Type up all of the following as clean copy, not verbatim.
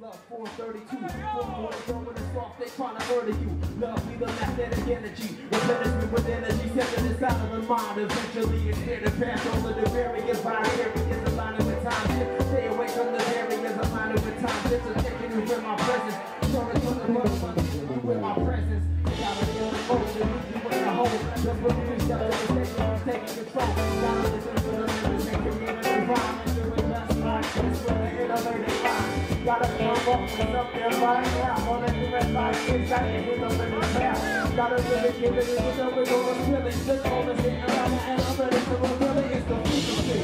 love 432. 444 when it's soft, they tryna murder you. Love be the magnetic energy. Replenish me with energy, separate inside of the mind. Eventually it's here to pass over the various areas aligning with time shift. Stay away from the areas aligning with time shift. So taking you with my presence. Sorry for the motherfuckers with my presence. Gotta feel the emotion, you in the hole. Just believe it's just a mistake, taking control. Gotta listen to the lyrics and community rhyme. And do it just like this with the innovative mind. Gotta come up with up there right now. On a direct line, inside the hit up in the town. Gotta really give it a little bit of a feeling. Look on the sitting around the elevator. So really it's the frequency.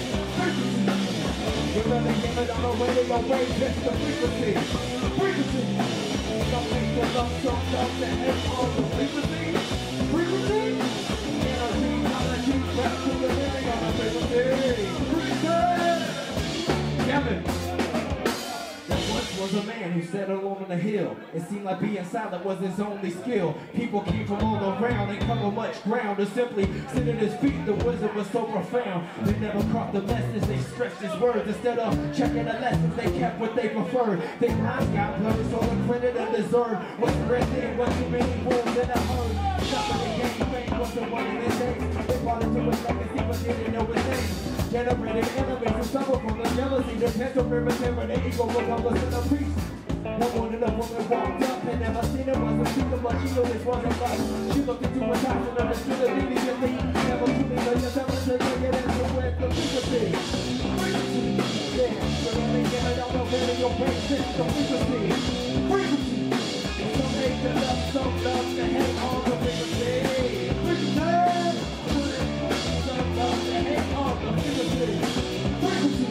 You really give it on the radio wave. It's the frequency. Frequency. Don't make the love so love to hate on the frequency. Frequency. Energy, rap to the living on the frequency. Frequency. Kevin. Was a man who sat alone on the hill. It seemed like being silent was his only skill. People came from all around and covered much ground to simply sit at his feet. The wisdom was so profound. They never caught the message. They stretched his words. Instead of checking the lessons, they kept what they preferred. Their minds got blurred, so the credit and deserve was written. Was too many wolves in a herd. Nothing the game fame wasn't one of his days. They brought it to his legacy, but didn't know his name. Generated enemies who suffer from the jealousy. The pencil primitive, the ego will come listen to priest. One morning a woman walked up and never seen her was a speaker, but she always wasn't right. She looked into her eyes and understood it immediately. Never truly know yourself until you get into with the frequency. Yeah, so they give it on the radio wave, it's the frequency. Frequency. So make the love, so love to hate on the frequency. Frequency. So love to hate on the frequency. Frequency.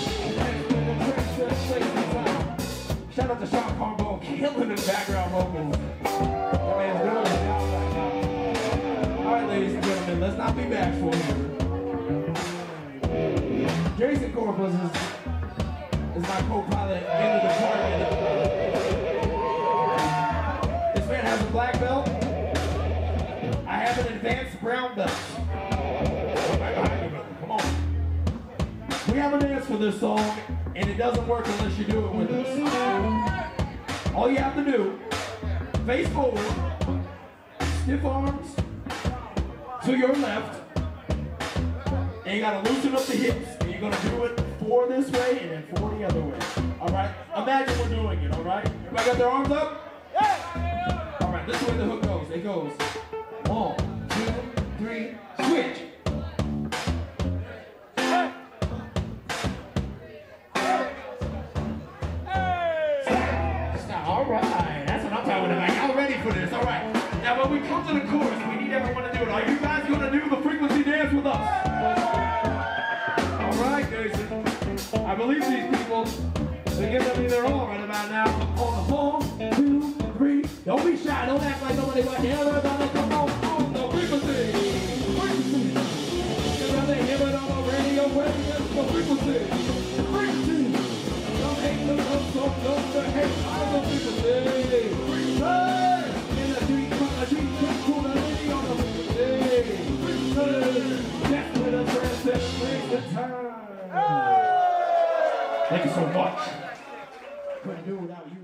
Shout out to Sean Carbo, killing the background vocals. That man's doing it down right now. Alright, ladies and gentlemen, let's not be bashful here. Jason Corpus is my co-pilot in the department. This man has a black belt. I have an advanced brown belt. Come on. We have a dance for this song. And it doesn't work unless you do it with us. All you have to do, face forward, stiff arms to your left, and you gotta loosen up the hips, and you're gonna do it 4 this way and then 4 the other way. Alright? Imagine we're doing it, alright? Everybody got their arms up? Yeah! Alright, this is where the hook goes. It goes 1, 2, 3, switch! Alright, that's what I'm talking about. Y'all ready for this? Alright. Now when we come to the chorus, we need everyone to do it. Are you guys gonna do the frequency dance with us? Alright, Jason. I believe these people. They're giving me their all right about now. On the 1, 2, 3. Don't be shy. Don't act like nobody wants to hear everybody. Come on the frequency. Frequency. Because they hear it on the radio wave. It's the frequency. Frequency. Don't hate the love, so don't the hate. I don't frequency. Energy, just cool the lady on the frequency. That's where the transcendence brings the time. Thank you so much. Couldn't do it without you.